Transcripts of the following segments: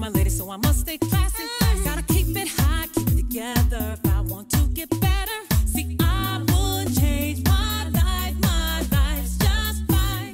my lady, so I must stay classy. Gotta keep it high, keep it together if I want to get better. See, I would change my life. My life's just fine.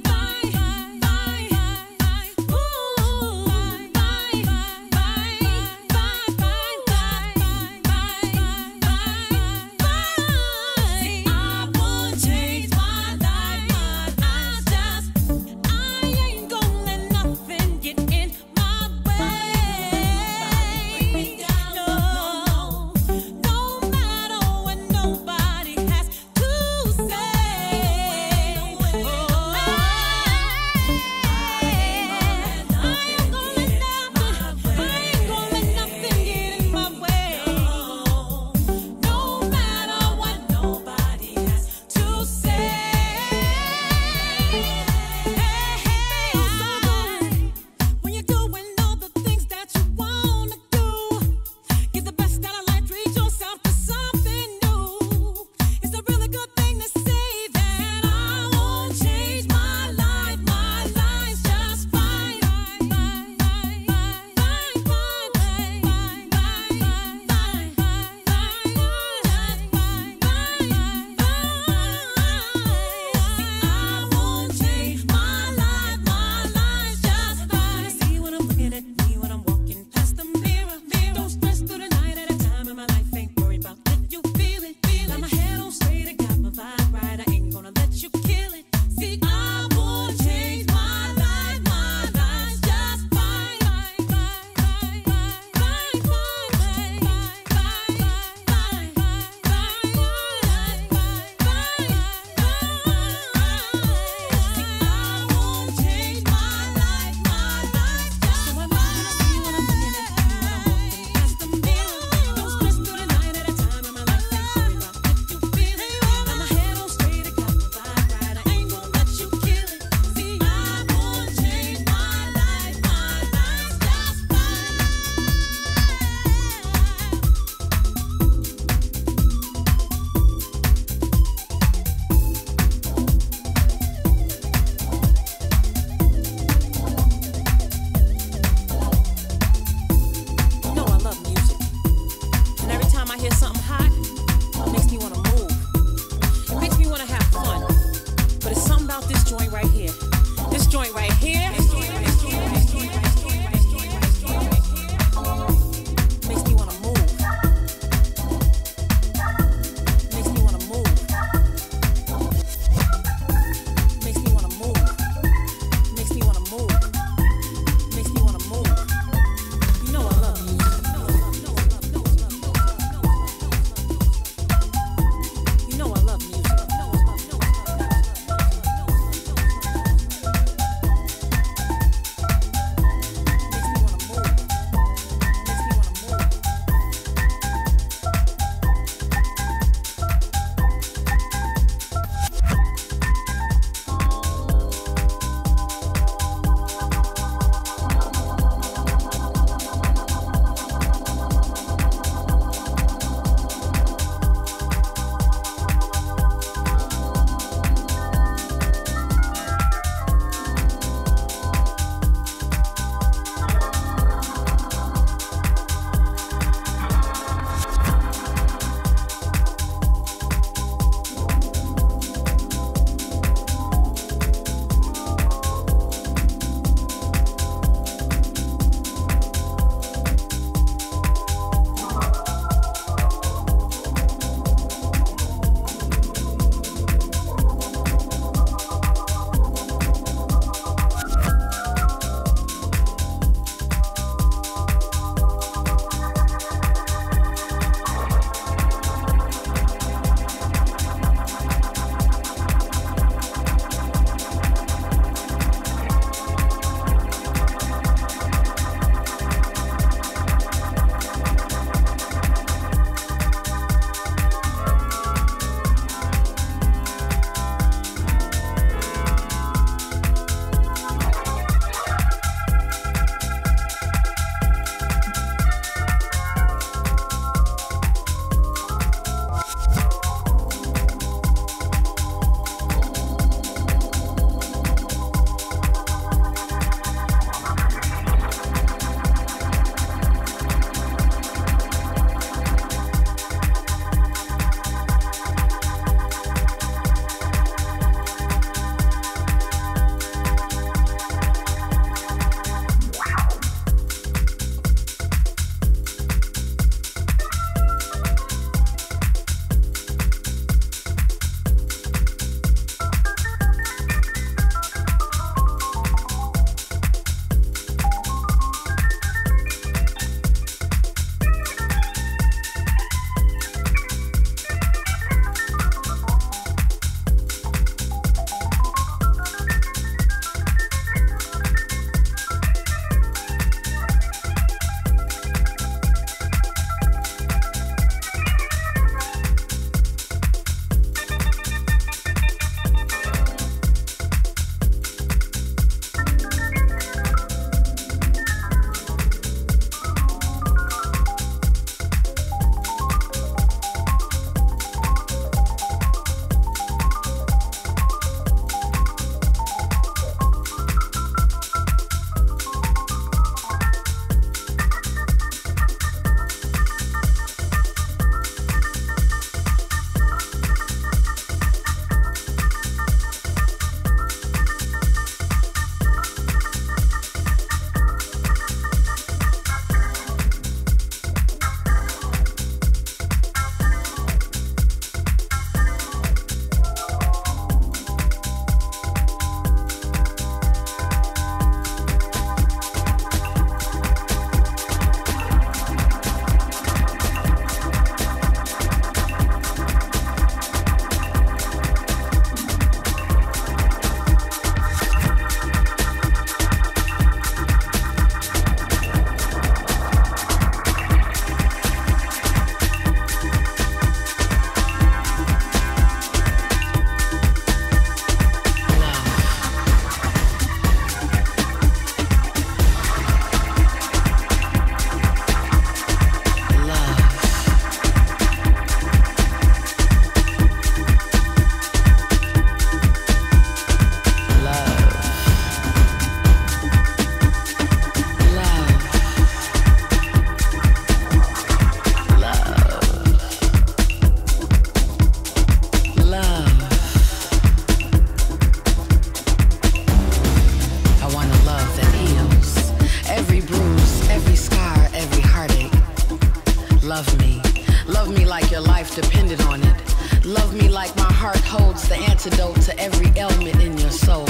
Love me. Love me like your life depended on it. Love me like my heart holds the antidote to every ailment in your soul.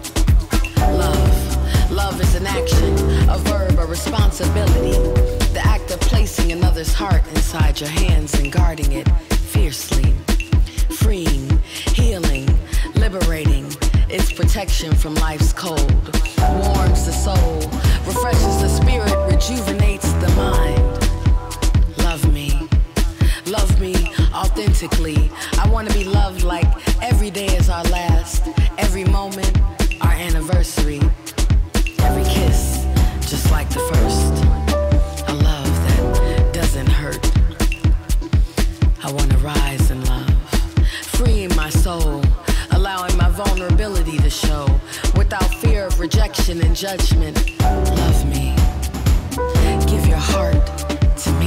Love. Love is an action, a verb, a responsibility. The act of placing another's heart inside your hands and guarding it fiercely. Freeing, healing, liberating. It's protection from life's cold. Warms the soul, refreshes the spirit, rejuvenates the mind. Love me. Love me authentically. I want to be loved like every day is our last. Every moment, our anniversary. Every kiss, just like the first. A love that doesn't hurt. I want to rise in love. Freeing my soul. Allowing my vulnerability to show. Without fear of rejection and judgment. Love me. Give your heart to me.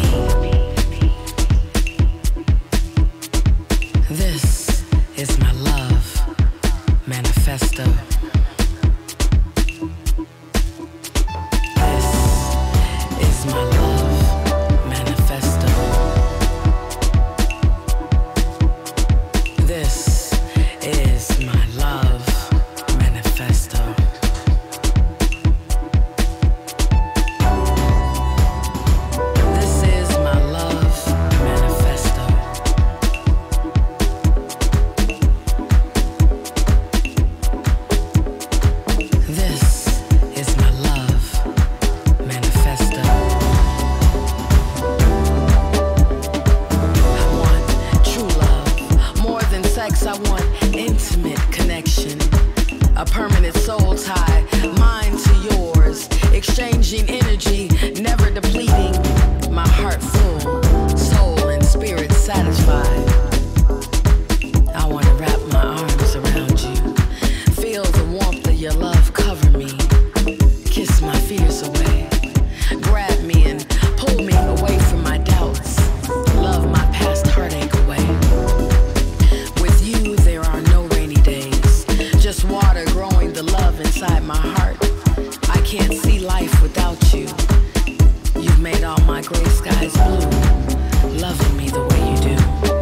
This is my love manifesto. This is my love manifesto. This is my love manifesto. This is my love manifesto. This is my love manifesto. I want true love. More than sex, I want intimate connection. A permanent soul tie, mine to yours. Exchanging energy, never depleting. My heart full, soul and spirit satisfied. I want to wrap my arms around you. Feel the warmth of your love cover me. Kiss my fears away. Grab me and pull me away from my doubts. Love my past heartache away. With you there are no rainy days. Just water growing the love inside my heart. I can't see life without you. You've made all my gray skies blue. Loving me the way you do.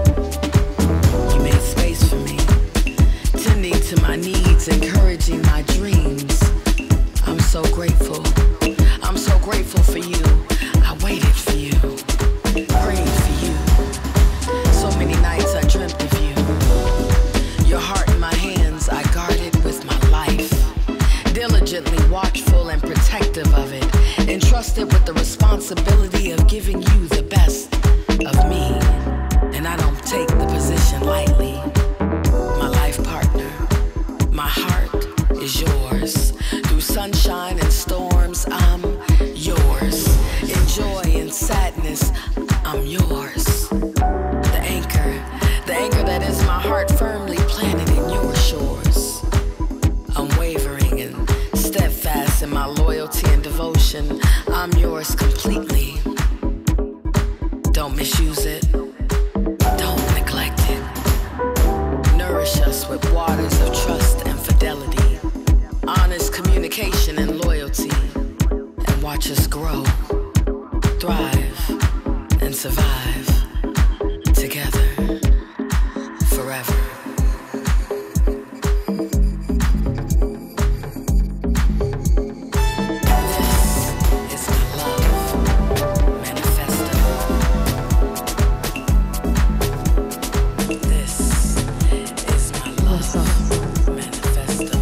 You made space for me. Tending to my needs, encouraging my dreams. I'm so grateful. I'm so grateful for you. I waited for you. Prayed for you. So many nights I dreamt of you. Your heart in my hands, I guarded with my life. Diligently watchful and protective of it. Entrusted with the responsibility of giving you the best of me. And I don't take the position lightly. My life partner, my heart is yours. Through sunshine and storms, I'm yours. In joy and sadness, I'm yours. The anchor that is my heart firmly planted in your shores. Unwavering and steadfast in my loyalty and devotion, I'm yours completely. Don't misuse it. Don't neglect it. Nourish us with waters of trust and fidelity. Honest communication and loyalty. And watch us grow, thrive, and survive together forever. This is my love manifesto. This is my love manifesto.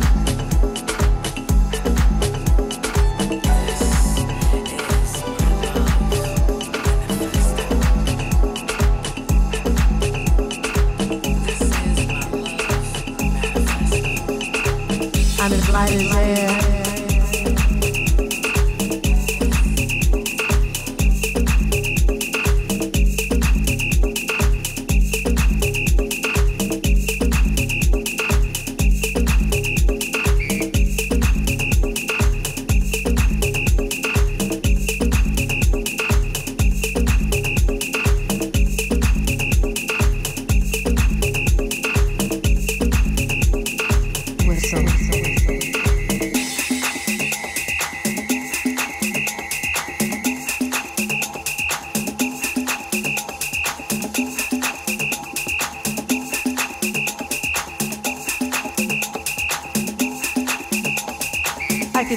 I'm as light as air.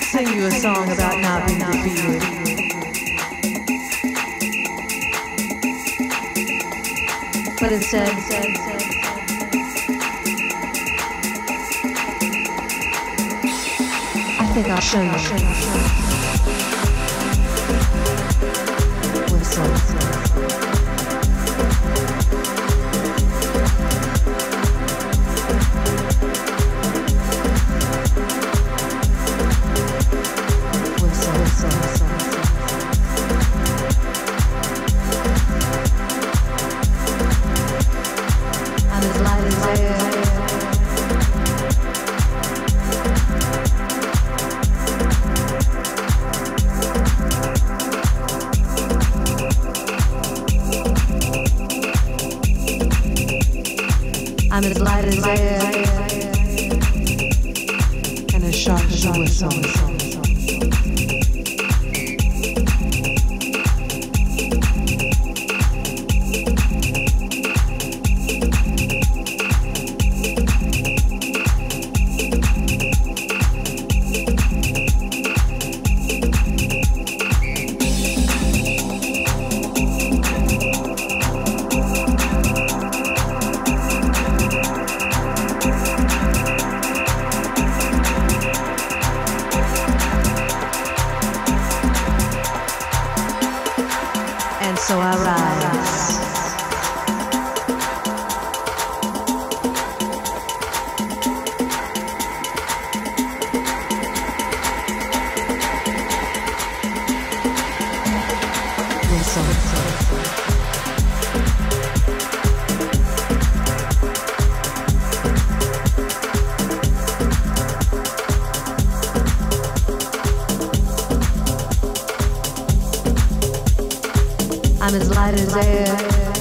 sing you a song about not being defeated. But instead, I think I'll show you. Whistle. I'm as light as air. I'm as light as air. And as sharp as a whistle. So I rise. I'm as light as air.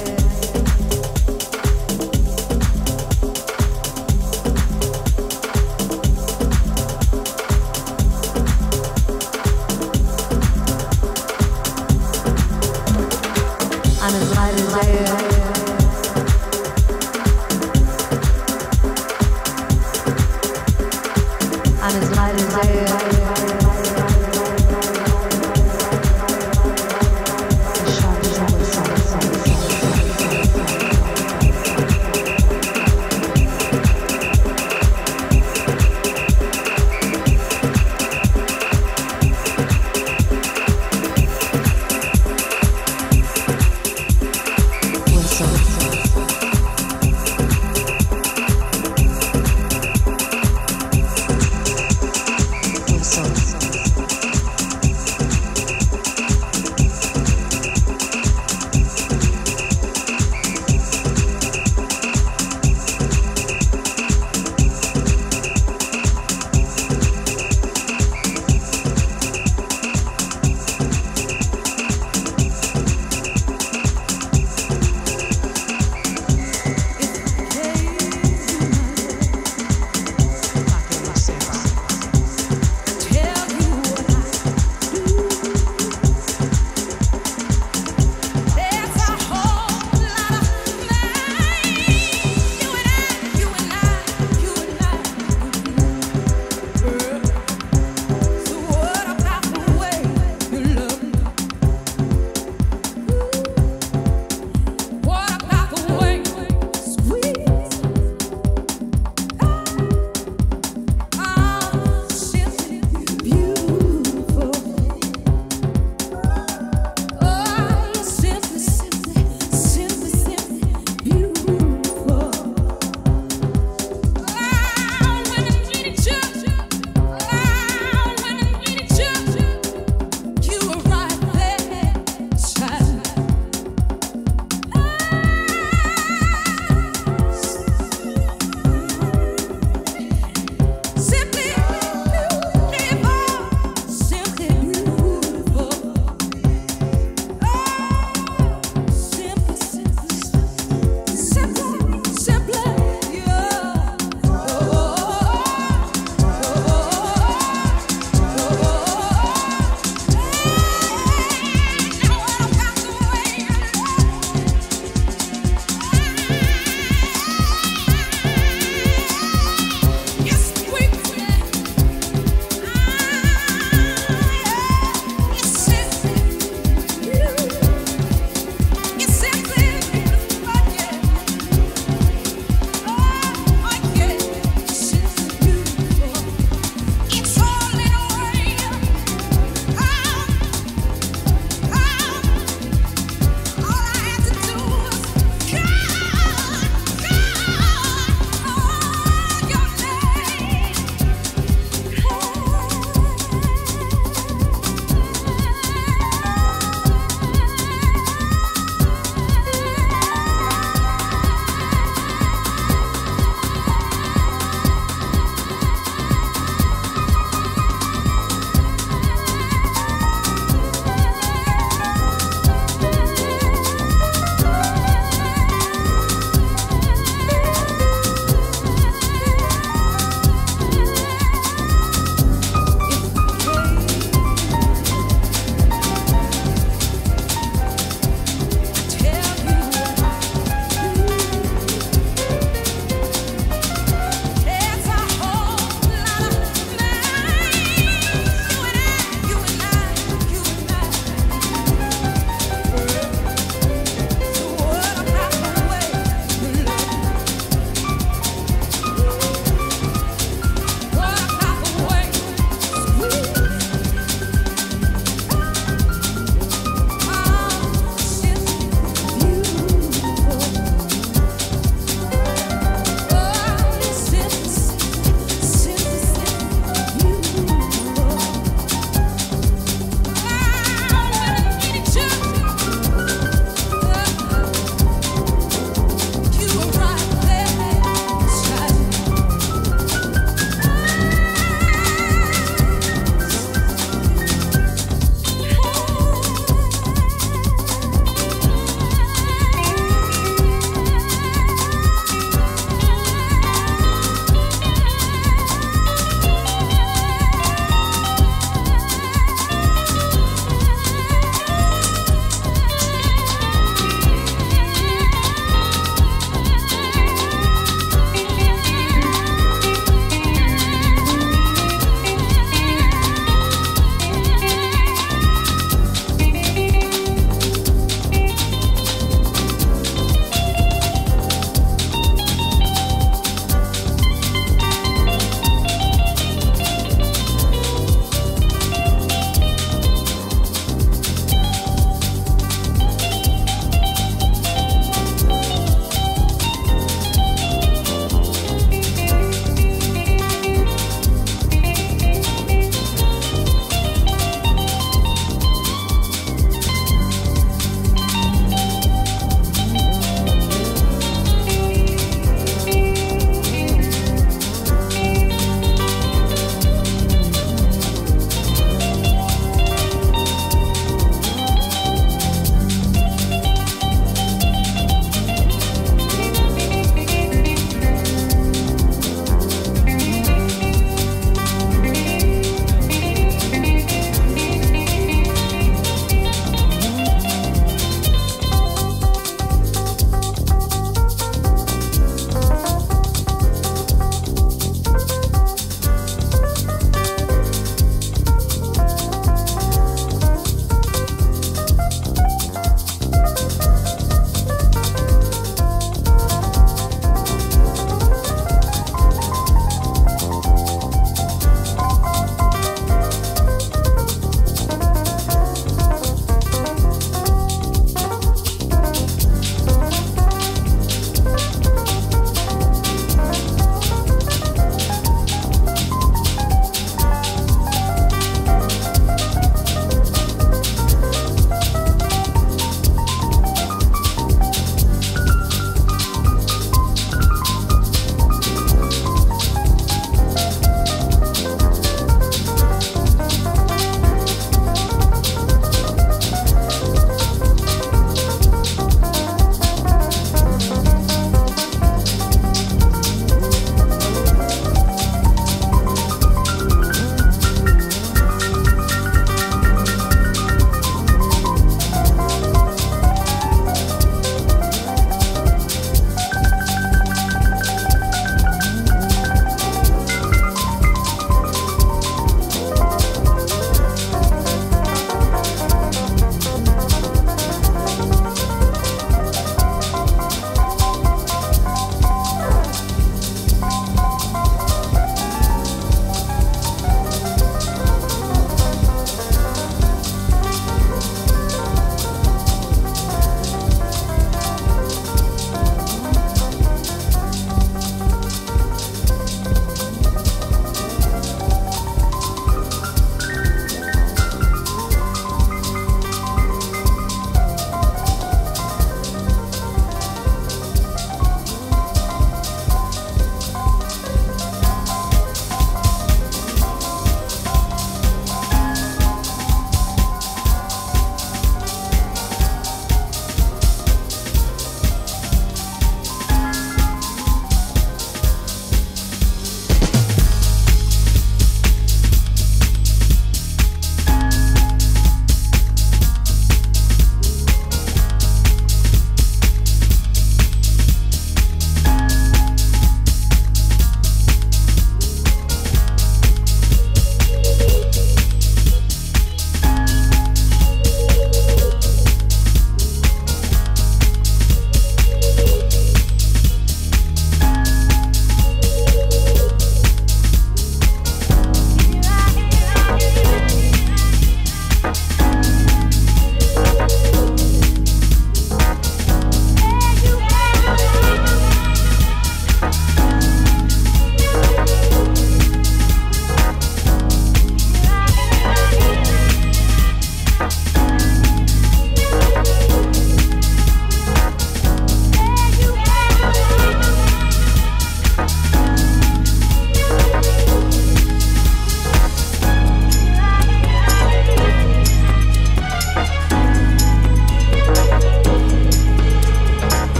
I'm as light as air. I'm as light as air.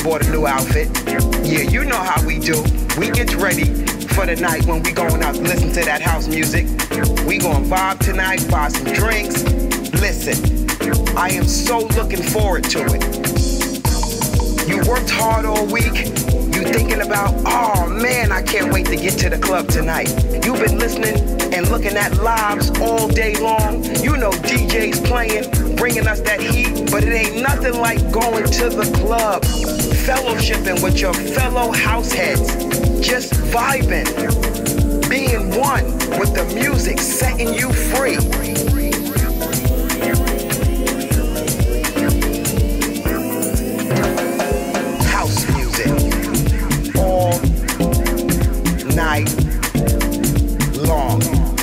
bought a new outfit. Yeah, you know how we do. We get ready for the night when we going out to listen to that house music. We gonna vibe tonight, buy some drinks. Listen, I am so looking forward to it. You worked hard all week. You thinking about, oh man, I can't wait to get to the club tonight. You've been listening and looking at lives all day long. You know DJs playing, bringing us that heat, but it ain't nothing like going to the club, fellowshipping with your fellow house heads, just vibing, being one with the music, setting you free. Night long.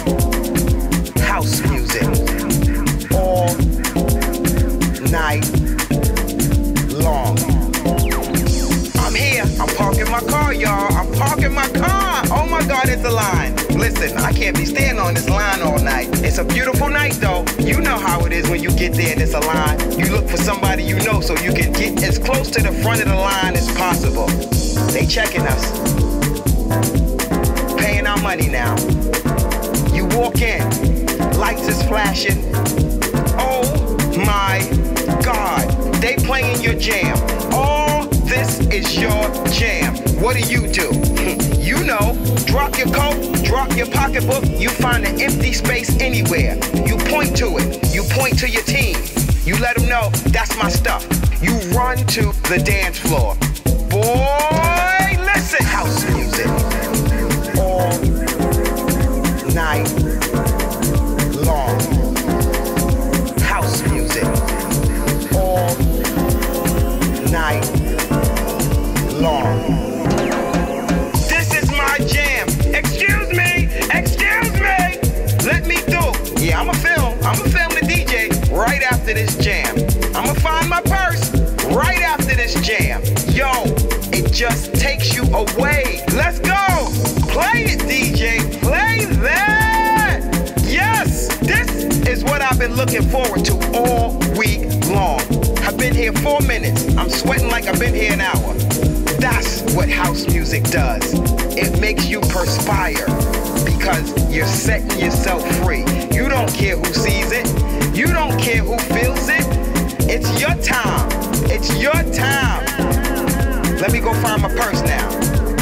House music all night long. I'm here. I'm parking my car, y'all. I'm parking my car. Oh my God, it's a line. Listen, I can't be standing on this line all night. It's a beautiful night though. You know how it is when you get there and it's a line. You look for somebody you know so you can get as close to the front of the line as possible. They checking us. Paying our money now. You walk in, lights is flashing. Oh my God, they playing your jam. All this is your jam. What do? You know, drop your coat, drop your pocketbook, you find an empty space anywhere. You point to it, you point to your team. You let them know, that's my stuff. You run to the dance floor. Boy, listen, house music. All night long. House music all night long. This is my jam. Excuse me, let me through. Yeah, I'ma film the DJ right after this jam. I'ma find my purse right after this jam. Yo, it just takes you away. Let's go. Play it, DJ. Play that. Yes, this is what I've been looking forward to all week long. I've been here 4 minutes. I'm sweating like I've been here an hour. That's what house music does. It makes you perspire because you're setting yourself free. You don't care who sees it. You don't care who feels it. It's your time. It's your time. Let me go find my purse now.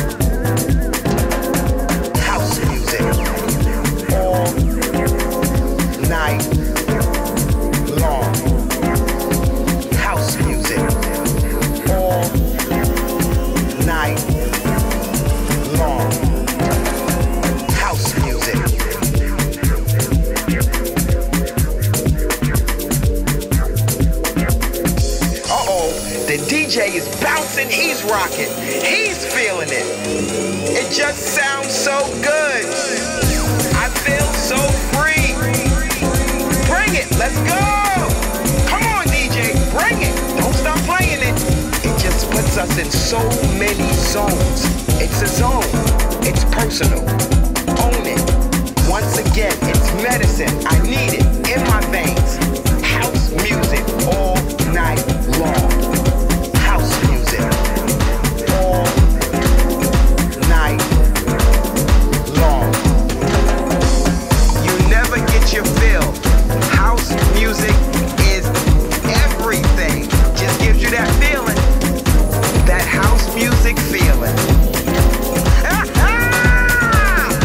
House music all night long. House music all night long. House music. Uh-oh, the DJ is bouncing, he's rocking, he's feeling it. It just sounds so good. I feel so free. Bring it, let's go. Come on, DJ, bring it. Don't stop playing it. It just puts us in so many zones. It's a zone. It's personal. Own it. Once again, it's medicine. I need it in my veins. House music all night long. House music all night long. You never get your fill. House music is everything. Just gives you that feeling. That house music feeling.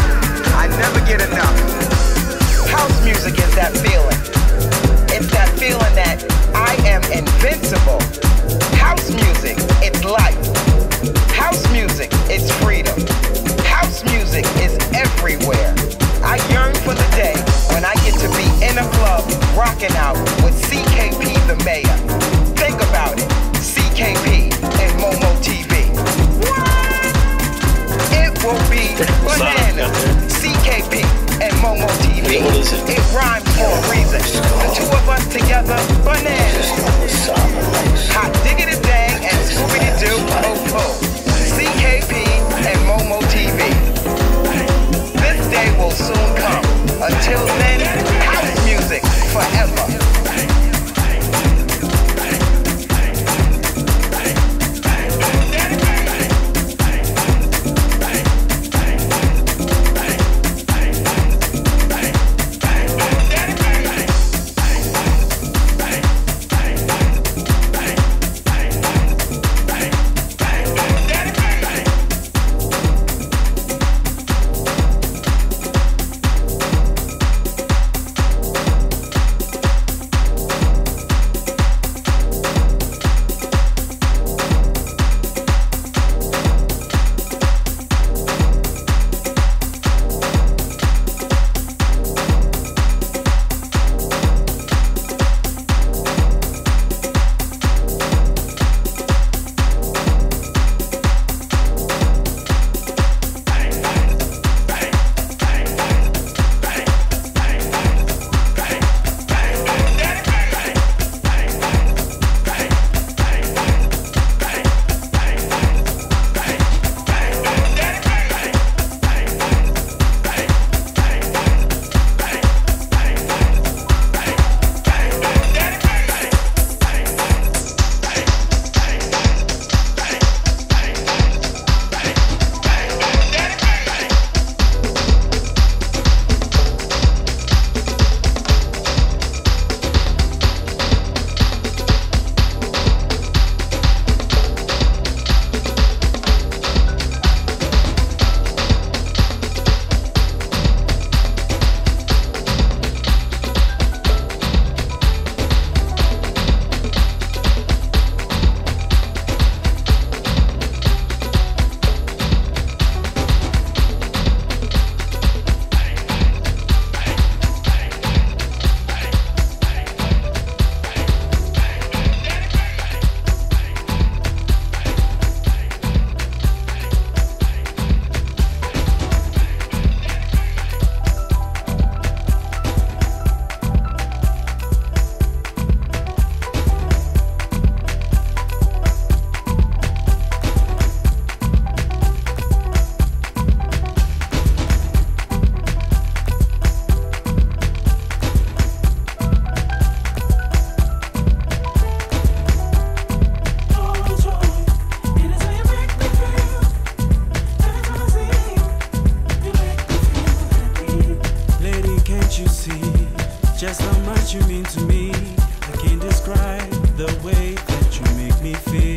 just how much you mean to me. I can't describe the way that you make me feel.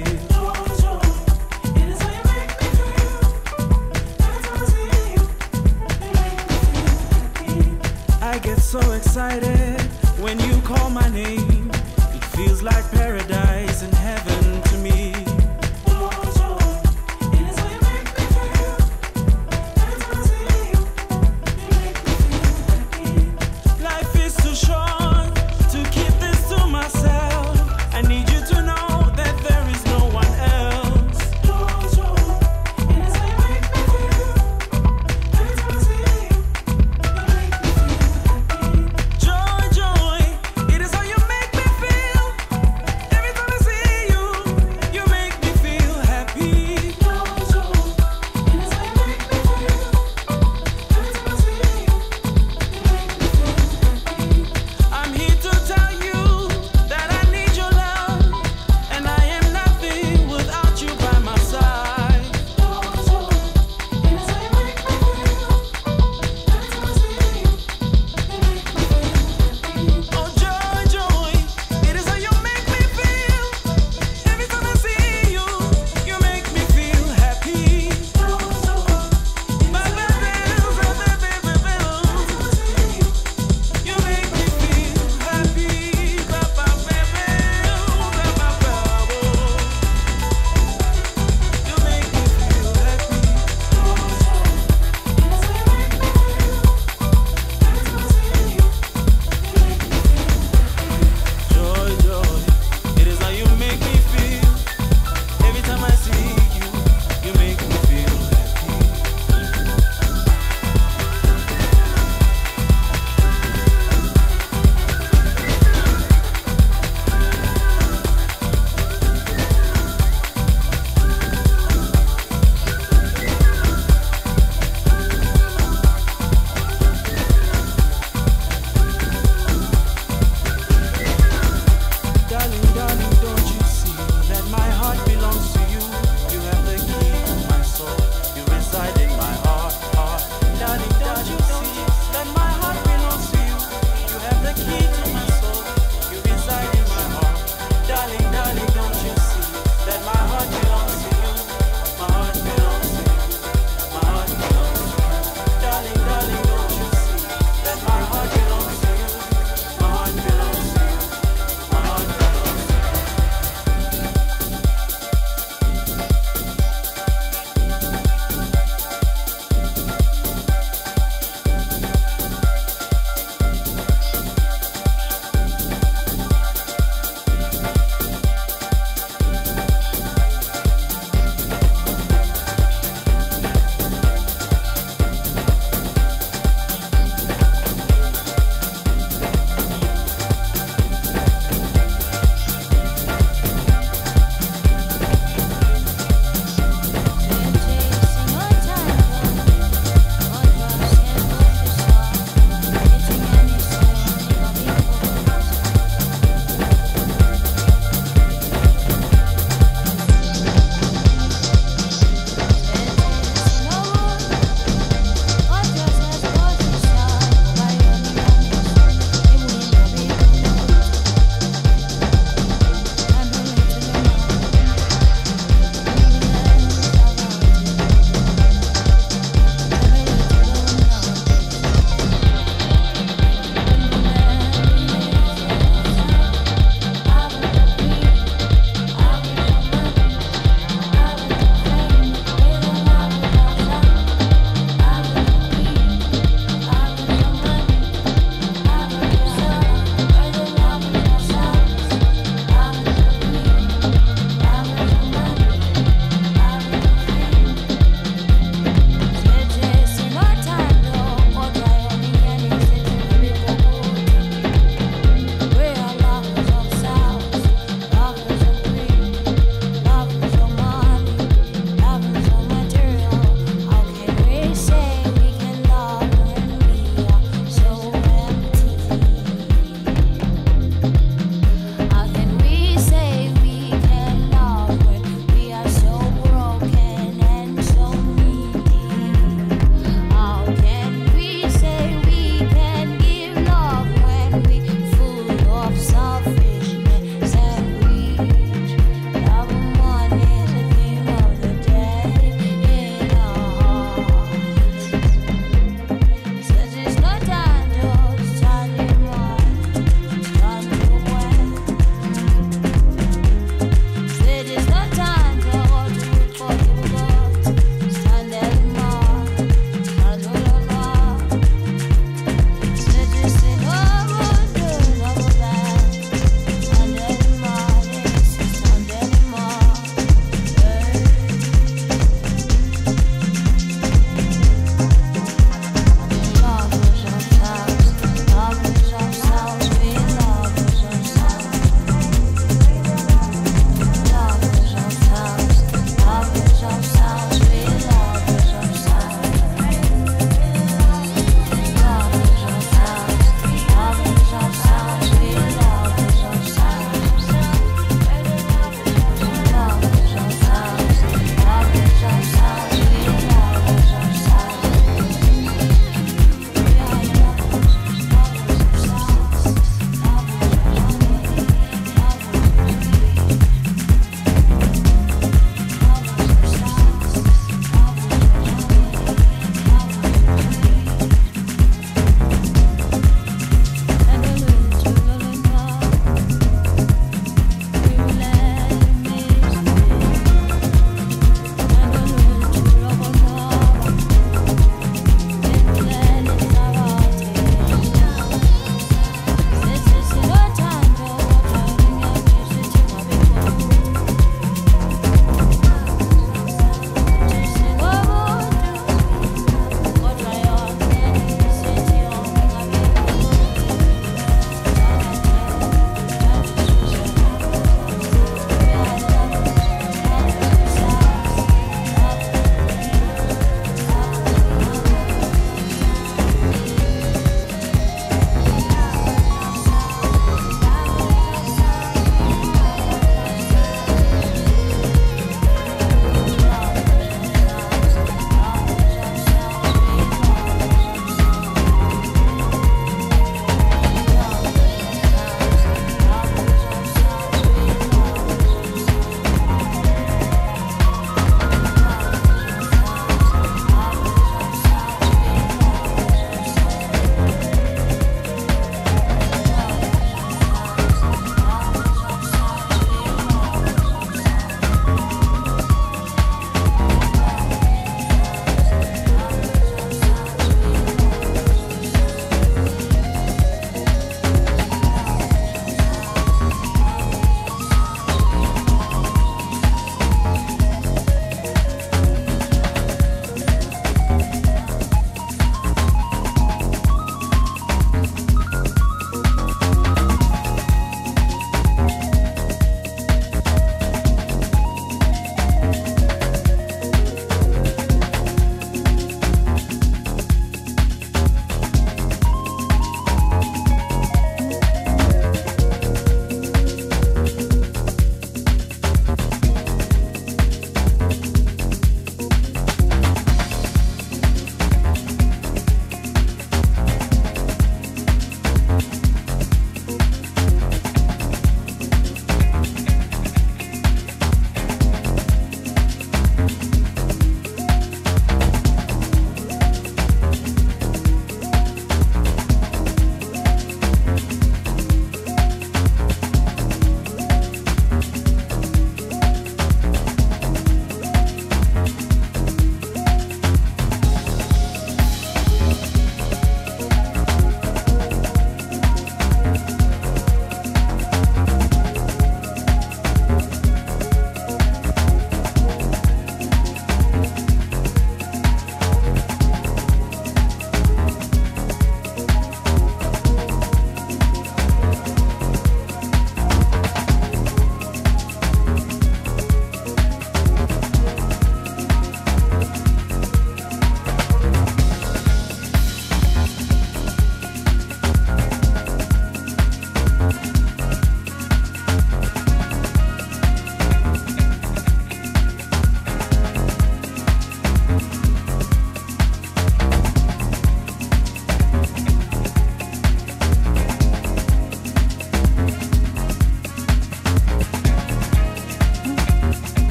I get so excited when you call my name. It feels like paradise and heaven to me. Life is too short to keep this to myself. I need you to know that there is no one else. Joy, joy, it is how you make me feel. Every time I see you,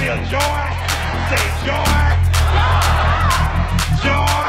feel joy. Say joy. Joy.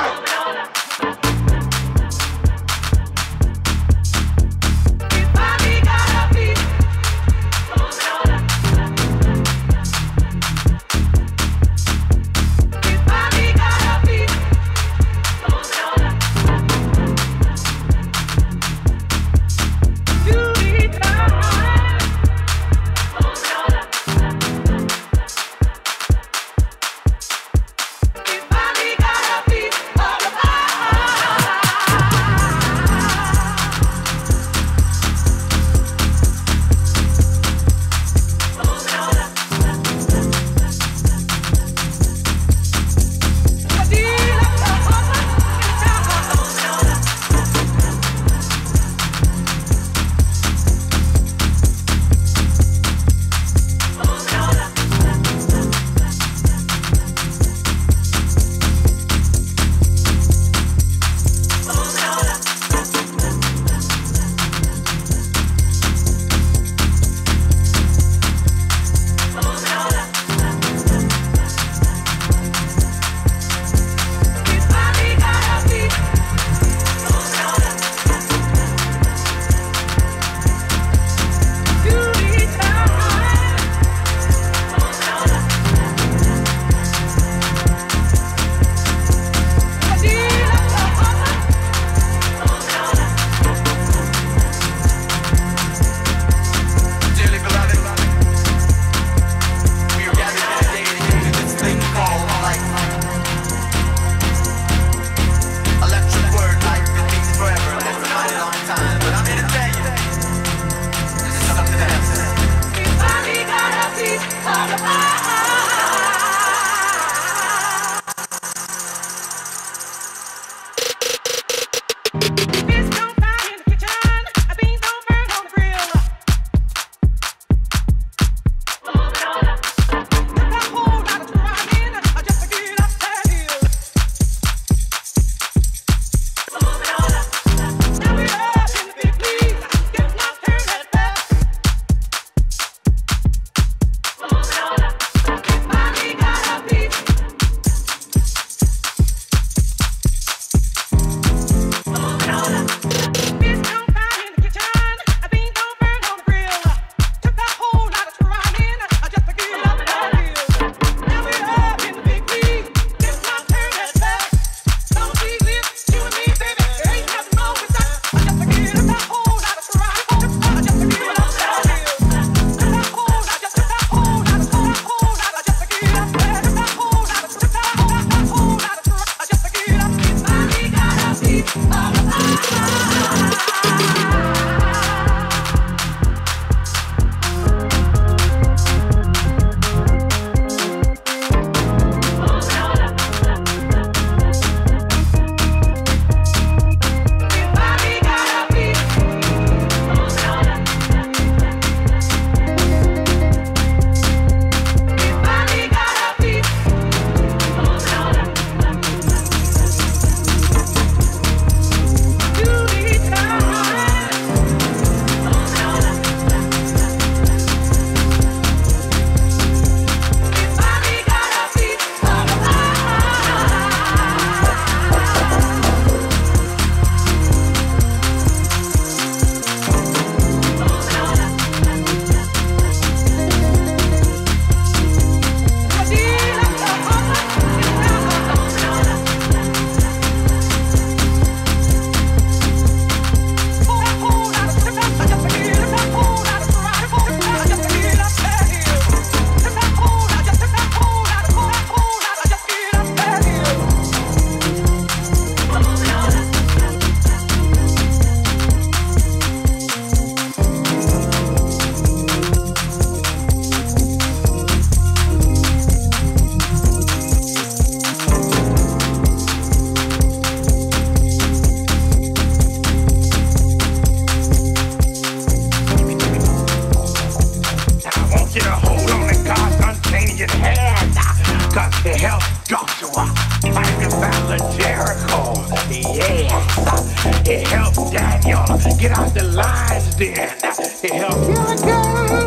It helped Daniel get out the lines then. It helped Gilligan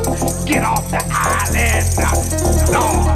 Get off the island, Lord.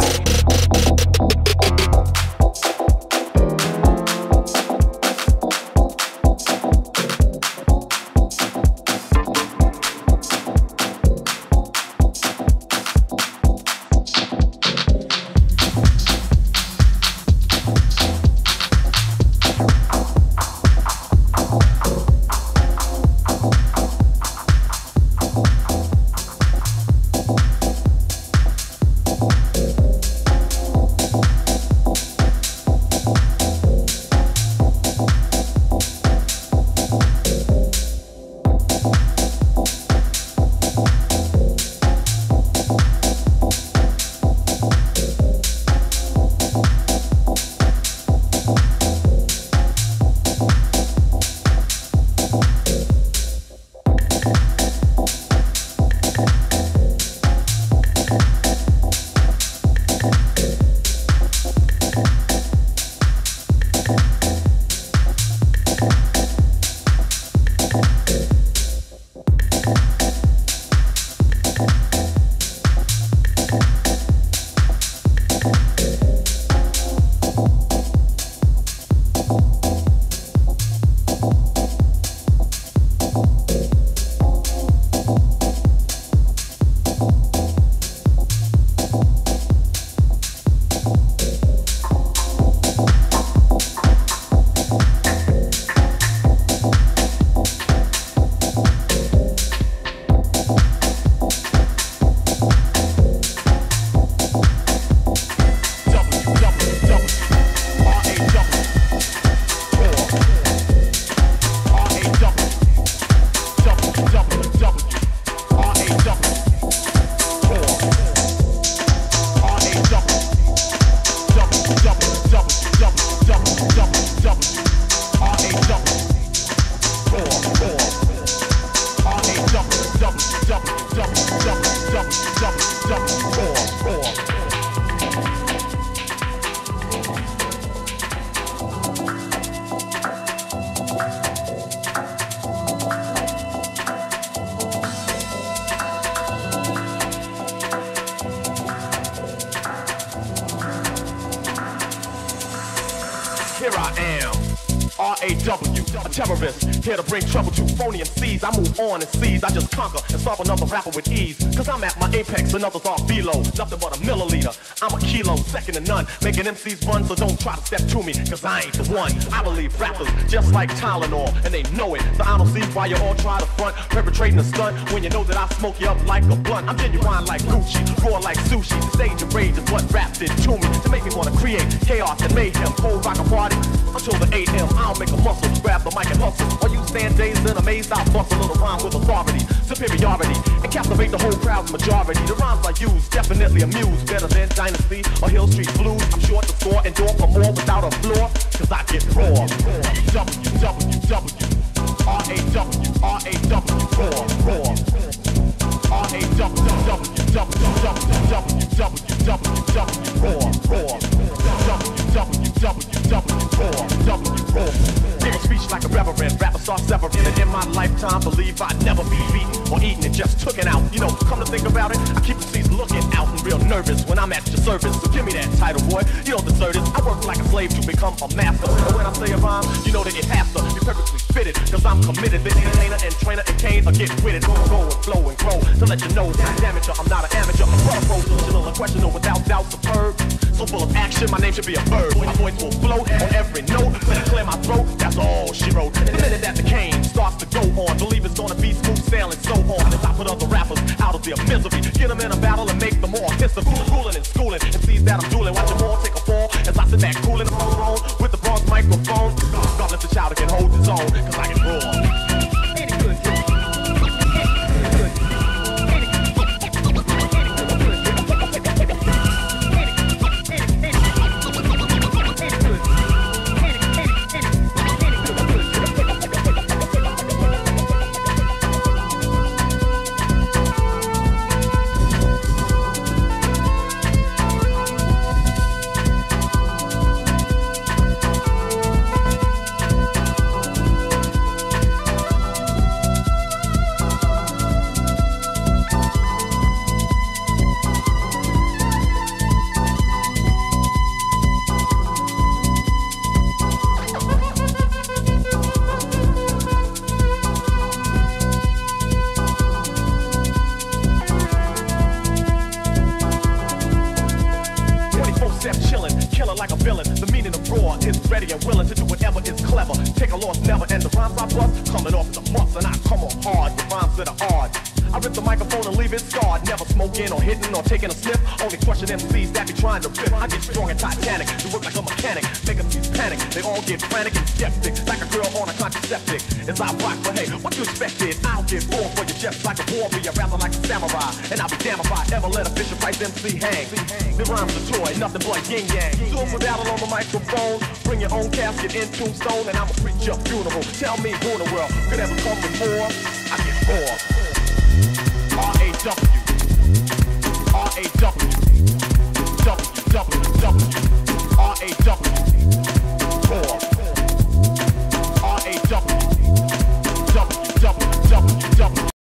A terrorist, here to bring trouble to phony MCs. I move on and seize, I just conquer and solve another rapper with ease. Cause I'm at my apex and others are below. Nothing but a milliliter, I'm a kilo, second to none. Making MCs run, so don't try to step to me, cause I ain't the one. I believe rappers just like Tylenol, and they know it. So I don't see why you all try to front, perpetrating a stunt when you know that I smoke you up like a blunt. I'm genuine like Gucci, raw like sushi. The stage of rage is what rap did to me, to make me wanna create chaos and mayhem. Cold rock a party until the 8 a.m. I'll make a muscle, grab the mic and hustle. While you stand dazed and amazed, I'll bust a little rhyme with authority, superiority, and captivate the whole crowd's majority. The rhymes I use definitely amuse, better than Dynasty or Hill Street Blues. I'm short to score and door for more without a floor, cause I get raw. Give a speech like a reverend, rapper start severing. And in my lifetime, believe I'd never be beaten or eaten and just took it out. You know, come to think about it, I keep the seats looking out and real nervous when I'm at your service. So give me that title, boy, you don't deserve this. I work like a slave to become a master. And when I say a rhyme, you know that it has to be perfectly fitted, cause I'm committed. The entertainer and trainer and Kane, get with it. Go and flow and grow to let you know I'm an amateur, I'm not an amateur. I'm professional, unquestionable, without doubt, superb. So full of action, my name should be a verb. My voice will flow on every note, let it clear my throat, that's all she wrote. And the minute that the cane starts to go on, believe it's gonna be smooth sailing, so on. As I put other rappers out of their misery, get them in a battle and make them more history. Schooling and schooling, and sees that I'm dueling, watch them all take a fall as I sit back cooling on the throne with the bronze microphone. God let the child can hold his own, cause I can roar. must, and I come on hard with rhymes that are odd. I rip the microphone and leave it scarred. Never smoking or hitting or taking a sniff. Only crushing MCs that be trying to rip. I get strong and titanic, you work like a mechanic. Make MCs panic, they all get frantic and skeptic. Like a girl on a contraceptic. As I rock, but hey, what you expected? I'll get born for you just like a warrior, rather like a samurai. And I'll be damned if I ever let a Fisher Price MC hang. The rhymes are toy, nothing but yin yang. Do it for battle on the microphone. Bring your own casket in tombstone, and I'ma preach your funeral. Tell me who in the world could ever come before I get bored. R.E.D.